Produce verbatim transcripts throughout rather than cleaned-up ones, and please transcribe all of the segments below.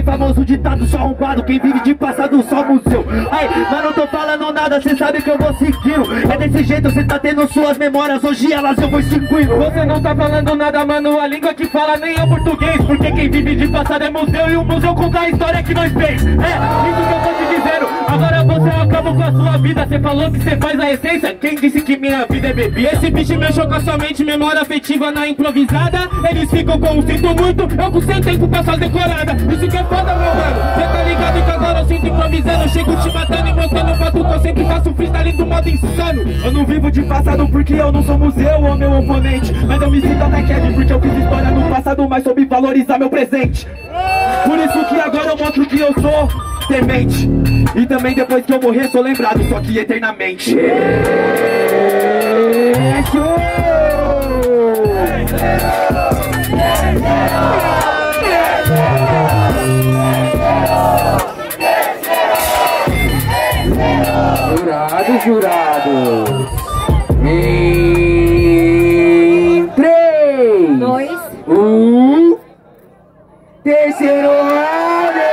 aquele famoso ditado só arrombado, quem vive de passado só museu. Aí, mas não tô falando nada, cê sabe que eu vou seguindo. É desse jeito, cê tá tendo suas memórias, hoje elas eu vou extinguindo. Você não tá falando nada, mano, a língua que fala nem é português. Porque quem vive de passado é museu e o museu conta a história que nós fez. É, isso que eu tô te dizendo. Agora você acaba com a sua vida, cê falou que cê faz a essência. Quem disse que minha vida é bebê? Esse bicho mexeu com a sua mente, memória afetiva na improvisada. Eles ficam com o sinto muito, eu com sem tempo pra fazer corada. Isso que é foda, meu mano. Cê tá ligado que agora eu sinto improvisando. Eu chego te matando e mostrando foto que eu sempre faço freestyle do modo insano. Eu não vivo de passado porque eu não sou museu ou meu oponente, mas eu me sinto até Kevin porque eu fiz história no passado, mas soube valorizar meu presente. Por isso que agora eu mostro que eu sou temente. E também depois que eu morrer sou lembrado, só que eternamente. Jurados, jurados. Em três, Dois. um, terceiro round.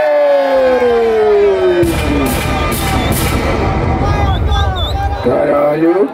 Caralho.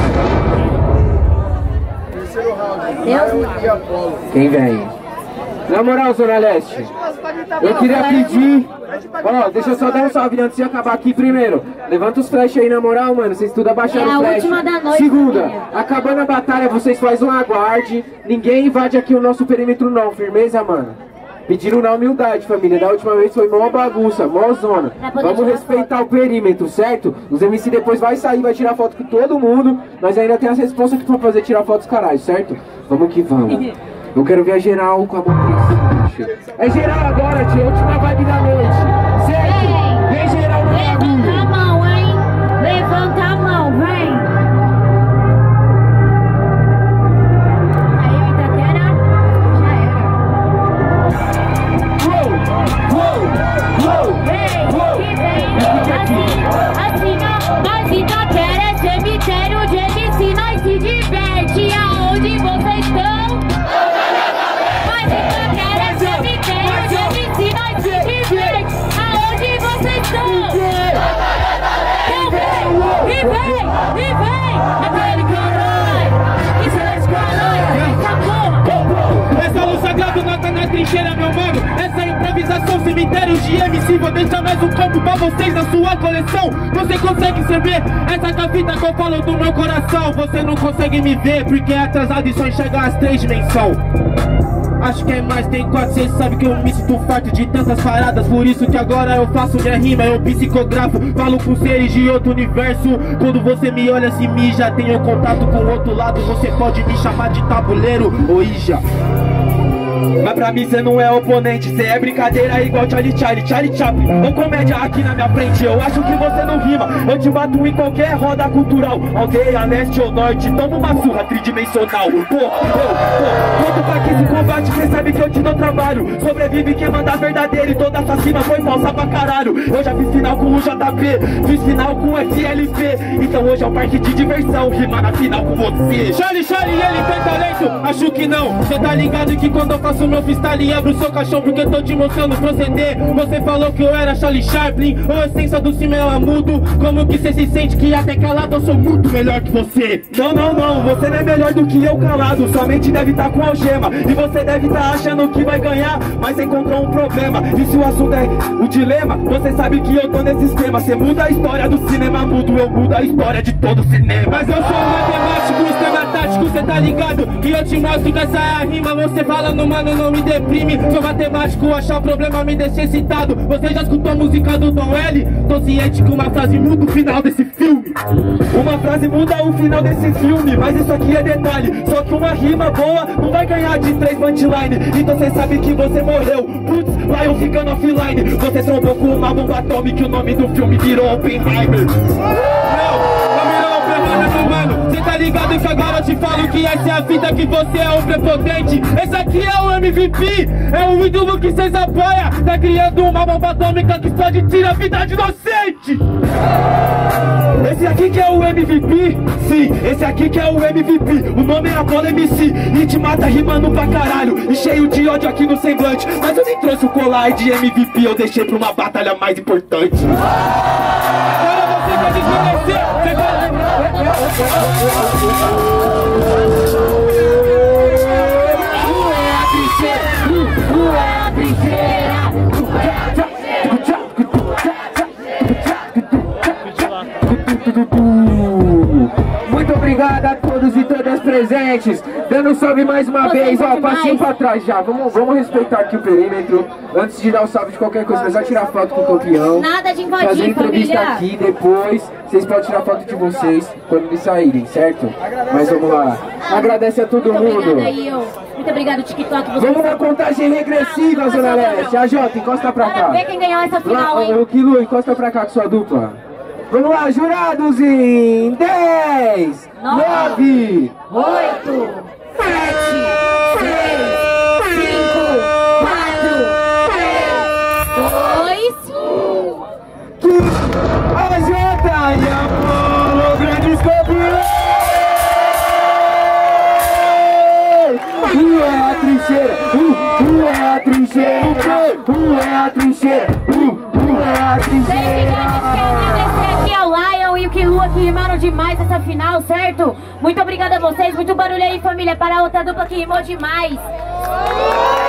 Quem vem? Na moral, Zona Leste, eu queria pedir. Ó, deixa eu só dar um salve antes de acabar aqui primeiro. Levanta os flash aí na moral, mano. Vocês tudo abaixaram É a o flash. última da noite, Segunda, família. acabando a batalha, vocês fazem um aguarde. Ninguém invade aqui o nosso perímetro não, firmeza, mano? Pediram na humildade, família. Da última vez foi mó bagunça, mó zona. Pra poder Vamos tirar respeitar o perímetro, certo? Os M C depois vai sair, vai tirar foto com todo mundo. Nós ainda tem as responsas que pra fazer tirar foto dos caras, certo? Vamos que vamos. Eu quero ver a geral com a mão triste. É geral agora, tia. Última vibe da noite. Certo? Ei, Vem geral no levanta bagulho. a mão, hein? Levanta a mão, vem. Aí, Itaquera, já era. Uou, uou, Vem, que vem. Assim, assim, ó. Mas Itaquera é cemitério de M C, nós se diverte. Aonde vocês estão? Mas Itaquera é cemitério de M C, nós se diverte. Aonde vocês estão? Então vem, e vem, e vem. Aquele caralho, isso é caralho, essa porra. Essa luz sagrada nota na trincheira, meu mano. Essa improvisação, cemitério de M C. Vou deixar mais um copo pra vocês na sua coleção. Você consegue saber essa capita que eu falo do meu coração. Você não consegue me ver porque é atrasado e só enxerga as três dimensões. Acho que é mais, tem quatro, cês sabem que eu me sinto farto de tantas paradas. Por isso que agora eu faço minha rima, eu psicografo. Falo com seres de outro universo. Quando você me olha assim, mija, tenho contato com o outro lado. Você pode me chamar de tabuleiro ou ija. Mas pra mim cê não é oponente, cê é brincadeira igual Charlie Charlie, Charlie Chaplin ou comédia aqui na minha frente. Eu acho que você não rima, eu te bato em qualquer roda cultural. Aldeia, leste ou norte, toma uma surra tridimensional. Pô, pô, pô, pronto pra que se combate, cê sabe que eu te dou trabalho. Sobrevive quem manda verdadeiro e toda essa cima foi falsa pra caralho. Eu já fiz final com o J P, fiz final com o F L P. Então hoje é um parque de diversão, rima na final com você. Charlie, Charlie, ele tem talento? Acho que não. Cê tá ligado que quando eu faço meu freestyle abro o seu caixão porque eu tô te mostrando proceder. Você falou que eu era Charlie Chaplin, ou a essência do cinema mudo. Como que cê se sente que até calado eu sou muito melhor que você? Não, não, não, você não é melhor do que eu calado. Sua mente deve estar com algema e você deve estar achando que vai ganhar, mas encontrou um problema. E se o assunto é o dilema, você sabe que eu tô nesse esquema. Você muda a história do cinema mudo, eu mudo a história de todo cinema. Mas eu sou um matemático, esquema tático, cê tá ligado? E eu te mostro que essa é a rima. Você falando, mano, não me deprime. Sou matemático, achar o problema me deixa excitado. Você já escutou a música do Dom L? Tô ciente que uma frase muda o final desse filme. Uma frase muda o final desse filme, mas isso aqui é detalhe. Só que uma rima boa não vai ganhar de três punchline. Então cê sabe que você morreu. Putz, Lion ficando offline. Você trombou com uma bomba atômica e o nome do filme virou Oppenheimer. Mano, cê tá ligado que agora eu te falo que essa é a vida, que você é o prepotente. Esse aqui é o M V P, é o ídolo que cês apoiam. Tá criando uma bomba atômica que pode tirar a vida de inocente. Esse aqui que é o M V P, sim, esse aqui que é o M V P. O nome é Apollo M C e te mata rimando pra caralho. E cheio de ódio aqui no semblante, mas eu nem trouxe o colar de M V P, eu deixei pra uma batalha mais importante. Agora você vai desmerecer, você vai... Tu é a trincheira, tu é a trincheira. Muito obrigado a todos e todas presentes. Dando um salve mais uma Você vez, é ó, demais. passinho pra trás já. Vamos, vamos respeitar aqui o perímetro. Antes de dar o salve de qualquer coisa, é só tirar foto com o campeão. Nada de invadir, fazer entrevista família. aqui depois. Vocês podem tirar foto de vocês quando eles saírem, certo? Mas vamos lá. Agradece a todo Muito mundo. obrigada aí, eu. Muito obrigado, TikTok. Você Vamos na contagem regressiva, Zona Leste. A Jota, encosta pra Bora cá. ver quem ganhou essa final, Lá, hein? o Kilo, encosta pra cá com sua dupla. Vamos lá, jurados em dez, nove, Oito, sete, seis, cinco, quatro, três, dois, a Jota e a Apollo, grandes campeões! Um é a trincheira, um, um é a trincheira, um é a trincheira, um, um é a Desde já a gente quer trincheira. agradecer aqui ao Lion e o Kilua que rimaram demais essa final, certo? Muito obrigada a vocês, muito barulho aí, família, para a outra dupla que rimou demais.